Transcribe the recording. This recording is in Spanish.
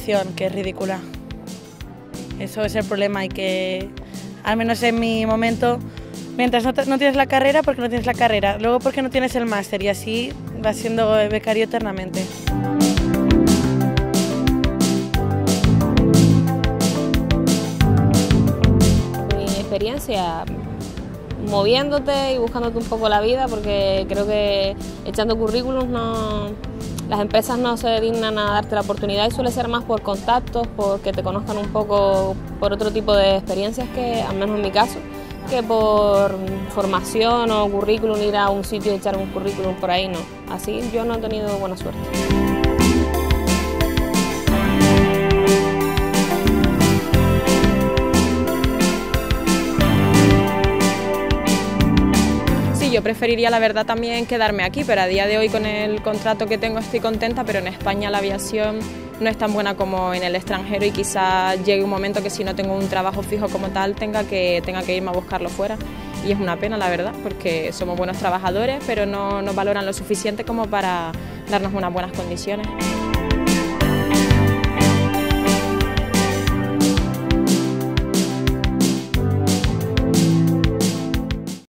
situación que es ridícula. Eso es el problema y que, al menos en mi momento, mientras no tienes la carrera, porque no tienes la carrera, luego porque no tienes el máster y así vas siendo becario eternamente. Mi experiencia moviéndote y buscándote un poco la vida, porque creo que echando currículums las empresas no se dignan a darte la oportunidad y suele ser más por contactos, porque te conozcan un poco por otro tipo de experiencias que, al menos en mi caso, que por formación o currículum, ir a un sitio y echar un currículum por ahí, no. Así yo no he tenido buena suerte. Yo preferiría, la verdad, también quedarme aquí, pero a día de hoy con el contrato que tengo estoy contenta, pero en España la aviación no es tan buena como en el extranjero y quizás llegue un momento que si no tengo un trabajo fijo como tal tenga que irme a buscarlo fuera. Y es una pena, la verdad, porque somos buenos trabajadores, pero no nos valoran lo suficiente como para darnos unas buenas condiciones.